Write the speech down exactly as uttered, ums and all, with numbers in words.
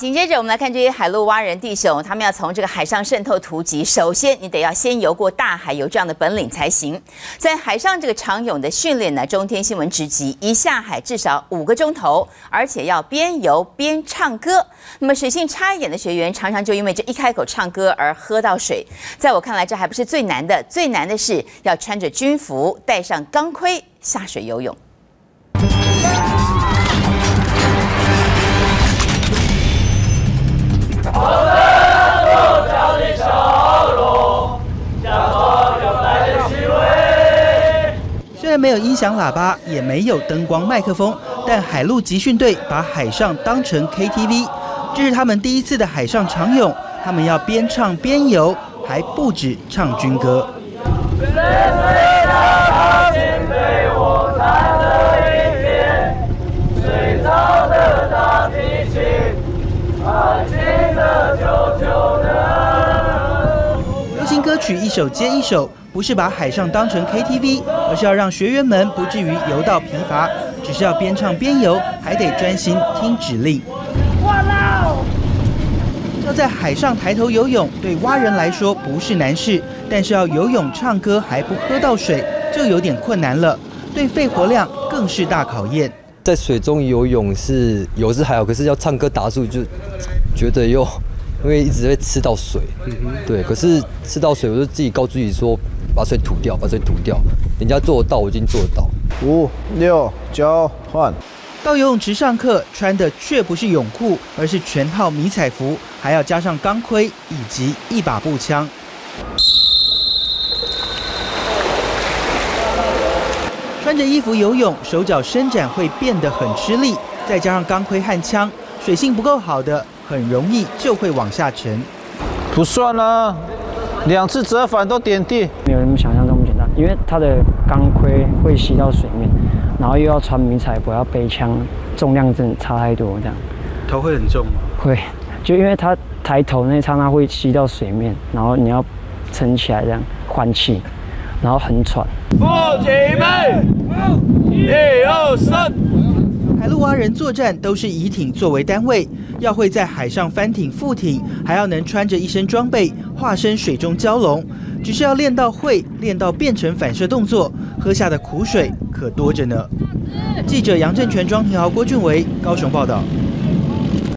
紧接着，我们来看这些海陆蛙人弟兄，他们要从这个海上渗透突击。首先，你得要先游过大海，有这样的本领才行。在海上这个长泳的训练呢，中天新闻直击，一下海至少五个钟头，而且要边游边唱歌。那么水性差一点的学员，常常就因为这一开口唱歌而喝到水。在我看来，这还不是最难的，最难的是要穿着军服，戴上钢盔下水游泳。 虽然没有音响喇叭，也没有灯光麦克风，但海陆集训队把海上当成 K T V。这是他们第一次的海上长泳，他们要边唱边游，还不止唱军歌。 流行歌曲一首接一首，不是把海上当成 K T V， 而是要让学员们不至于游到疲乏，只是要边唱边游，还得专心听指令。要在海上抬头游泳，对蛙人来说不是难事，但是要游泳唱歌还不喝到水，就有点困难了。对肺活量更是大考验。 在水中游泳是游是还好，可是要唱歌打住就觉得又。 因为一直会吃到水，对，可是吃到水，我就自己告诉自己说，把水吐掉，把水吐掉。人家做得到，我已经做得到。 五、六、九，换。 到游泳池上课，穿的却不是泳裤，而是全套迷彩服，还要加上钢盔以及一把步枪。穿着衣服游泳，手脚伸展会变得很吃力，再加上钢盔和枪，水性不够好的。 很容易就会往下沉， 不算啦，两次折返都点地， 没有你们想象这么简单。因为它的钢盔会吸到水面，然后又要穿迷彩服，要背枪，重量真的差太多。这样， 头会很重吗？会， 就因为它抬头那刹那会吸到水面，然后你要撑起来这样换气，然后很喘。 副起备，一二三。 海陆蛙人作战都是以艇作为单位，要会在海上翻艇、覆艇，还要能穿着一身装备，化身水中蛟龙。只是要练到会，练到变成反射动作，喝下的苦水可多着呢。记者杨正全、庄廷豪、郭俊维高雄报道。